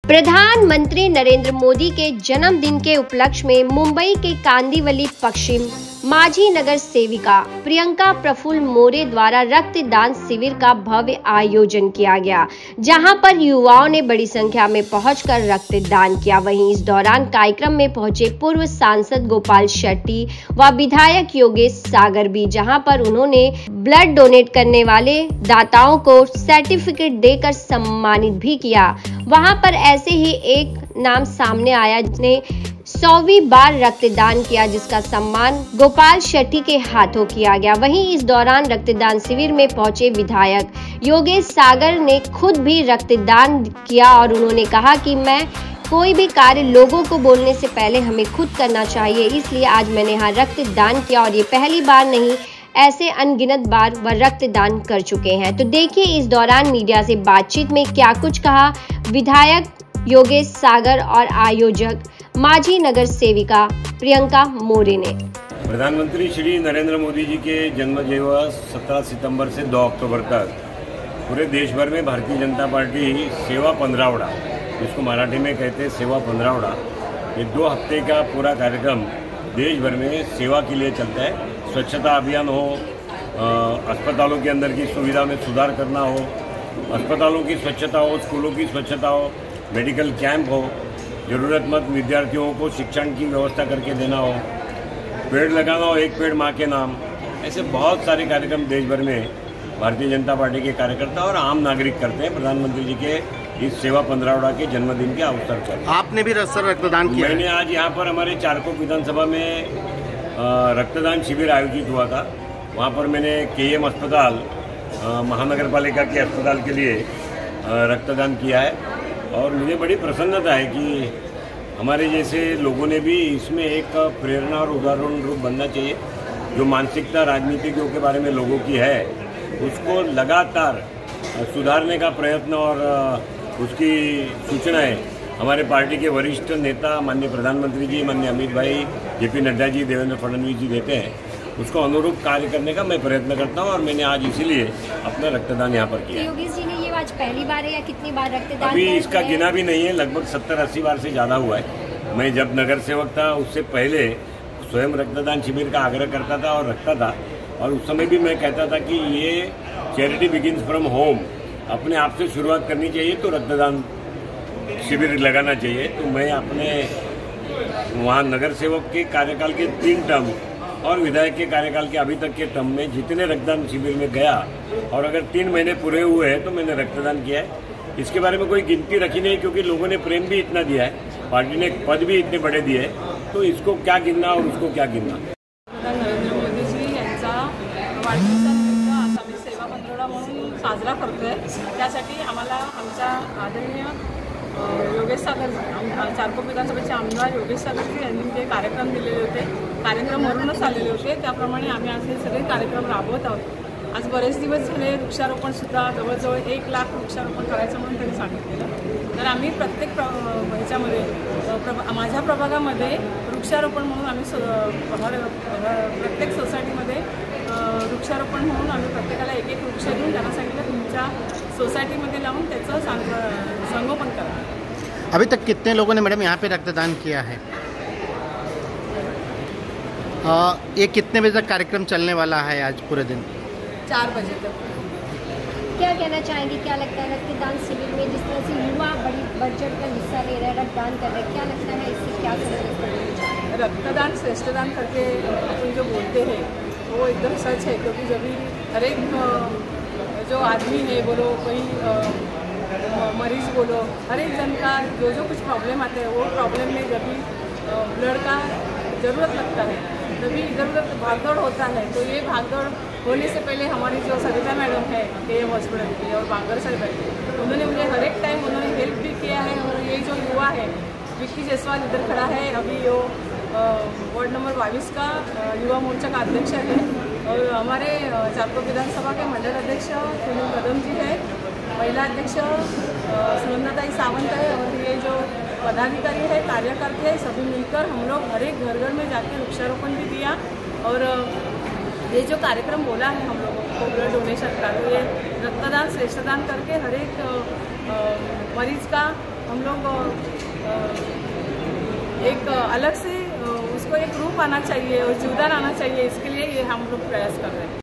प्रधानमंत्री नरेंद्र मोदी के जन्मदिन के उपलक्ष्य में मुंबई के कांदिवली पश्चिम माझी नगर सेविका प्रियंका प्रफुल्ल मोरे द्वारा रक्तदान शिविर का भव्य आयोजन किया गया, जहां पर युवाओं ने बड़ी संख्या में पहुंचकर रक्तदान किया। वहीं इस दौरान कार्यक्रम में पहुंचे पूर्व सांसद गोपाल शेट्टी व विधायक योगेश सागर भी, जहां पर उन्होंने ब्लड डोनेट करने वाले दाताओं को सर्टिफिकेट देकर सम्मानित भी किया। वहां पर ऐसे ही एक नाम सामने आया जिसने 100वीं बार रक्तदान किया, जिसका सम्मान गोपाल शेट्टी के हाथों किया गया। वहीं इस दौरान रक्तदान शिविर में पहुंचे विधायक योगेश सागर ने खुद भी रक्तदान किया और उन्होंने कहा कि मैं कोई भी कार्य लोगों को बोलने से पहले हमें खुद करना चाहिए, इसलिए आज मैंने यहाँ रक्तदान किया और ये पहली बार नहीं, ऐसे अनगिनत बार वह रक्तदान कर चुके हैं। तो देखिए इस दौरान मीडिया से बातचीत में क्या कुछ कहा विधायक योगेश सागर और आयोजक माझी नगर सेविका प्रियंका मोरे ने। प्रधानमंत्री श्री नरेंद्र मोदी जी के जन्म दिवस 17 सितंबर से 2 अक्टूबर तक पूरे देश भर में भारतीय जनता पार्टी सेवा पंद्रहवड़ा, जिसको मराठी में कहते हैं सेवा पंद्रहवड़ा, ये 2 हफ्ते का पूरा कार्यक्रम देश भर में सेवा के लिए चलता है। स्वच्छता अभियान हो, अस्पतालों के अंदर की सुविधा में सुधार करना हो, अस्पतालों की स्वच्छता हो, स्कूलों की स्वच्छता हो, मेडिकल कैंप हो, ज़रूरतमंद विद्यार्थियों को शिक्षण की व्यवस्था करके देना हो, पेड़ लगाना हो, एक पेड़ माँ के नाम, ऐसे बहुत सारे कार्यक्रम देश भर में भारतीय जनता पार्टी के कार्यकर्ता और आम नागरिक करते हैं प्रधानमंत्री जी के इस सेवा पंद्रहवड़ा के जन्मदिन के अवसर पर। आपने भी रक्तदान किया? मैंने आज यहाँ पर हमारे चारकोप विधानसभा में रक्तदान शिविर आयोजित हुआ था। वहाँ पर मैंने KM अस्पताल महानगर पालिका के अस्पताल के लिए रक्तदान किया है और मुझे बड़ी प्रसन्नता है कि हमारे जैसे लोगों ने भी इसमें एक प्रेरणा और उदाहरण रूप बनना चाहिए। जो मानसिकता राजनीतिज्ञों के बारे में लोगों की है, उसको लगातार सुधारने का प्रयत्न और उसकी सूचनाएं हमारे पार्टी के वरिष्ठ नेता माननीय प्रधानमंत्री जी, माननीय अमित भाई, JP नड्डा जी, देवेंद्र फडणवीस जी देते हैं, उसको अनुरूप कार्य करने का मैं प्रयत्न करता हूं और मैंने आज इसीलिए अपना रक्तदान यहाँ पर किया। योगेश जी ने ये आज पहली बार है या कितनी बार रक्तदान? अभी इसका गिना भी नहीं है, लगभग 70-80 बार से ज़्यादा हुआ है। मैं जब नगर सेवक था उससे पहले स्वयं रक्तदान शिविर का आग्रह करता था और रखता था, और उस समय भी मैं कहता था कि ये चैरिटी बिगिन्स फ्रॉम होम, अपने आप से शुरुआत करनी चाहिए, तो रक्तदान शिविर लगाना चाहिए। तो मैं अपने वहाँ नगर सेवक के कार्यकाल के 3 टर्म और विधायक के कार्यकाल के अभी तक के टर्म में जितने रक्तदान शिविर में गया और अगर 3 महीने पूरे हुए हैं तो मैंने रक्तदान किया है। इसके बारे में कोई गिनती रखी नहीं, क्योंकि लोगों ने प्रेम भी इतना दिया है, पार्टी ने पद भी इतने बड़े दिए हैं, तो इसको क्या गिनना और उसको क्या गिनना। नरेंद्र मोदीजी यांचा वाढदिवसानिमित्त आज आम्ही सेवा पंधरवडा म्हणून साजरा करतोय। त्यासाठी आम्हाला आमच्या आदरणीय योगेश सागर चारकोप विधानसभेचे आमदार योगेश सागर यांनी जे कार्यक्रम दिलेले होते, कार्यक्रम म्हणूनच आलेले होते, त्याप्रमाणे आम्ही आज हे सगळे कार्यक्रम राबवत आहोत। आज बरेच दिवस झाले वृक्षारोपणसुद्धा जवळजवळ 1 लाख वृक्षारोपण करायचं म्हणून त्यांनी सांगितलेलं। तर आम्ही प्रत्येक ह्याच्यामध्ये माझ्या प्रभागामध्ये वृक्षारोपण म्हणून आम्ही प्रत्येक सोसायटीमध्ये वृक्षारोपण म्हणून आम्ही प्रत्येकाला 1-1 वृक्ष देऊन त्यांना सांगितलं तुमच्या सोसायटीमध्ये लावून त्याचं संगोपन करा। अभी तक कितने लोगों ने मैडम यहाँ पे रक्तदान किया है? ये कितने बजे तक कार्यक्रम चलने वाला है आज पूरे दिन? 4 बजे तक। क्या कहना चाहेंगे, क्या लगता है रक्तदान शिविर में जिस तरह से युवा बड़ी बढ़-चढ़ कर हिस्सा ले रहे हैं, रक्तदान कर रहे हैं, क्या लगता है इससे क्या संदेश? रक्तदान श्रेष्ठदान करके अपन जो बोलते हैं वो एकदम सच है, क्योंकि जब भी हर एक जो आदमी है बोलो, कोई मरीज बोलो, हर एक जन का जो कुछ प्रॉब्लम आते हैं वो प्रॉब्लम में जब भी ब्लड का ज़रूरत लगता है, तभी इधर-उधर भागदौड़ होता है। तो ये भागदौड़ होने से पहले हमारी जो सरिता मैडम है KM हॉस्पिटल की और बांगर साहब है, उन्होंने मुझे हर एक टाइम उन्होंने हेल्प भी किया है। और ये जो युवा है, विक्की जायसवाल इधर खड़ा है, अभी वो वार्ड नंबर 22 का युवा मोर्चा का अध्यक्ष है, और हमारे चारकोप विधानसभा के मंडल अध्यक्ष सुनील कदम जी है, महिला अध्यक्ष सुनंदाताई सावंत है, और ये जो पदाधिकारी है, कार्यकर्ता है, सभी मिलकर हम लोग हर एक घर घर में जाके वृक्षारोपण भी दिया। और ये जो कार्यक्रम बोला है हम लोगों को ब्लड डोनेशन का, तो ये रक्तदान श्रेष्ठदान करके हर एक मरीज का हम लोग एक अलग से उसको एक रूप आना चाहिए और जीवदान आना चाहिए, इसके लिए ये हम लोग प्रयास कर रहे हैं।